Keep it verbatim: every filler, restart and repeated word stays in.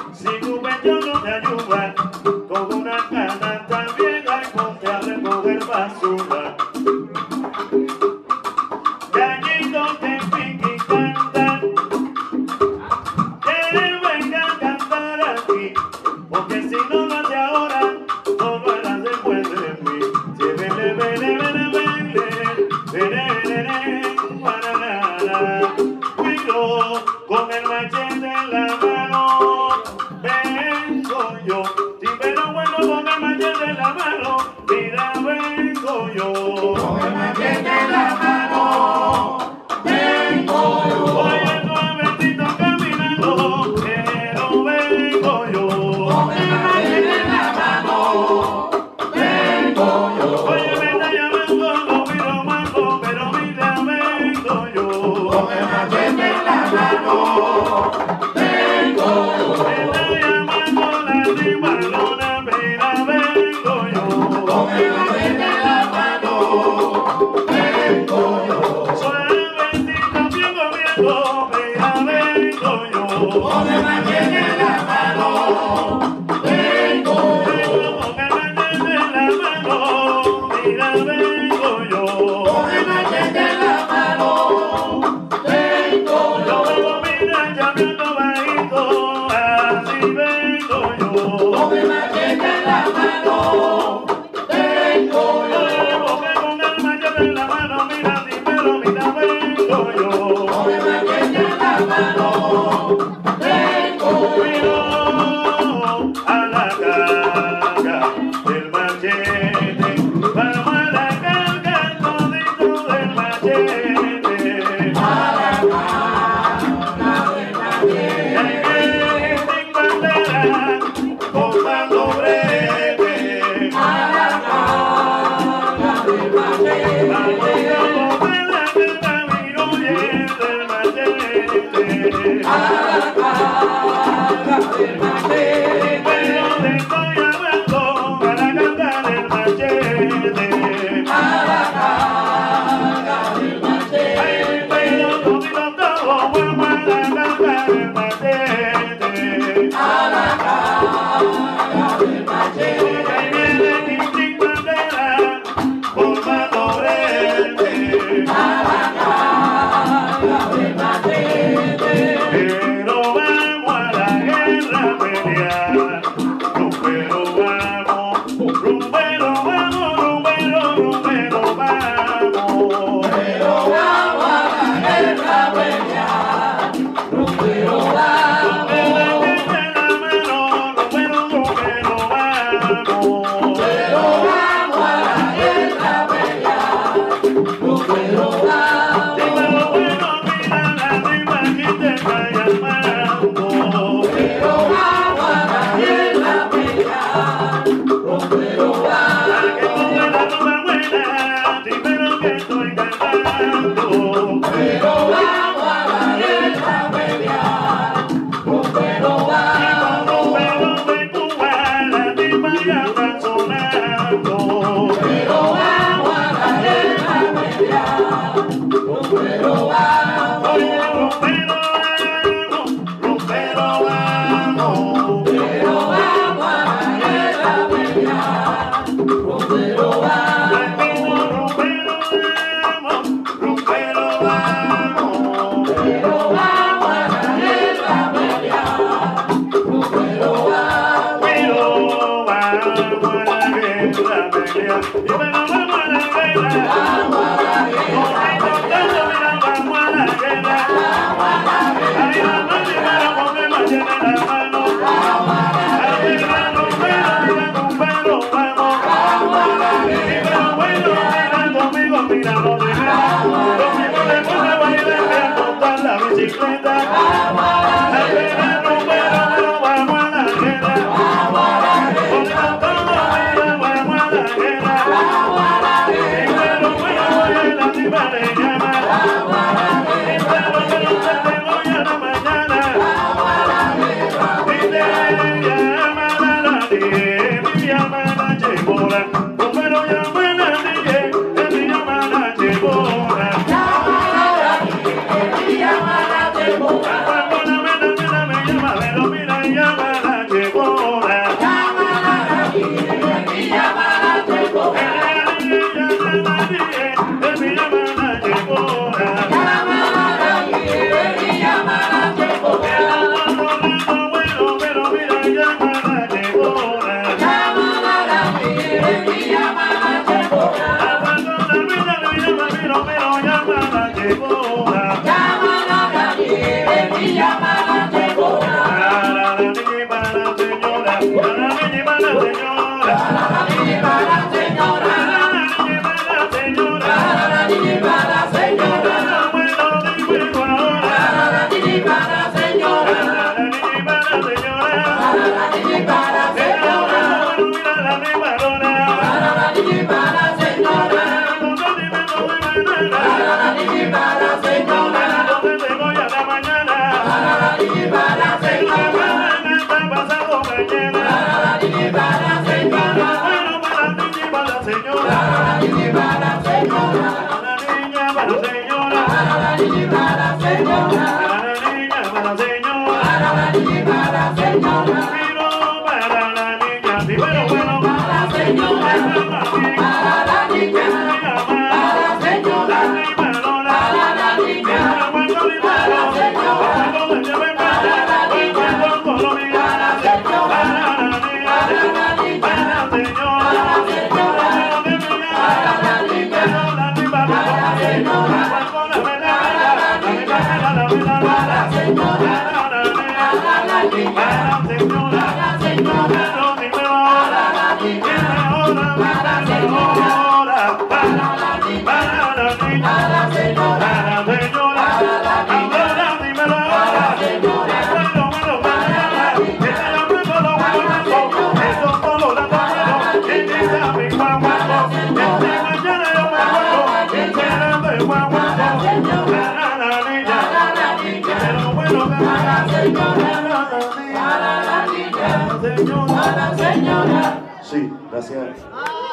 Si tu pecho no te ayuda, con una canasta vieja y ponte a recoger basura. Gallito que pique y canta, que venga a cantar aquí, porque si no lo hace ahora, no lo harás después de mí. Si vele, vele, vele, vele, vele, vele, banana. Cuido con el machete en la mano, vengo yo. Si pero bueno con el machete en la mano, mira, vengo yo. Con el machete en la mano, vengo yo. Oye, nuevecito caminando, pero vengo yo. Con el machete en la mano, vengo yo. Oye, me está llamando, no miro mango, pero mira, vengo yo. Con el machete en la mano, vengo yo. Me está llamando la timbalona, mira, vengo yo. Con el machete en la mano, vengo yo. Suavecito, bien comiendo, mira, vengo yo. Con el machete en la mano, vengo yo. Con el machete en la mano, mira, vengo yo. Con el machete en la mano, vengo Yo yo. vengo, mira, llameando bajito, así vengo yo. Con el machete en la mano, vengo yo. Porque con el machete en la mano, mira, si pero mira, vengo yo. Con el machete en la mano, vengo yo. Cuidado a la carga del machete, vamos a la carga todito del machete. A la carga del machete, Hay que sin bandera, comando breve. a la carga del machete, Vamos a comer la carga miroye del machete. a la carga del machete, Pero te estoy llamando para cantar el machete. a la carga del machete, Ay, pero no digo todo, vamos a cantar el machete. a la carga del machete, Ahí viene Quintín Bandera, formando breve. a la carga del machete. Pero vamos a la guerra a pelear. Rumbero vamos, rumbero vamos, rumbero, rumbero vamos. Pero vamos a la guerra a pelear, rumbero vamos. Rumbero en la mano, rumbero, rumbero vamos. Pero vamos a la guerra a pelear, rumbero vamos. Dímelo bueno, mira la rima que te está llamando. Pero vamos a la guerra a pelear, rumbero A vamos. que ponga la nota buena, dímelo que estoy cantando. Pero vamos a la guerra a pelear, rumbero vamos. Rumbero de Cuba, la tipa ya está sonando. Pero vamos a la guerra a pelear, rumbero vamos. Oye, rumbero vamos, rumbero vamos. Pero vamos a la guerra a pelear, rumbero vamos. Repito, rumbero vamos, rumbero vamos. Pero vamos a la guerra a pelear, rumbero vamos. Pero vamos a la guerra a pelear. Dímelo, vamos a la guerra. Vamos a la guerra, Con tanto, mira, vamos a la guerra. vamos a la guerra, Ahí la mano, mira, con el machete en la mano. vamos a la Ahí guerra, va, rumbero, mira, rumbero, vamos. vamos a la guerra. Pero bueno, mira conmigo, mira, no te veas. Conmigo le pone a bailar, voy a montar la bicicleta. Ahí viene rumbero, pero vamos a la guerra. Con tanto, mira, vamos a la guerra. Pero bueno, voy a la tipa le llama. Pero que no se te voy a la mañana. Y te llama a la diez, mi llama a la chebola. Rumbero llama a la diez, mi llama a la chebola. Cuando la mena, mena me llama, pero mira y llama. Sí, gracias.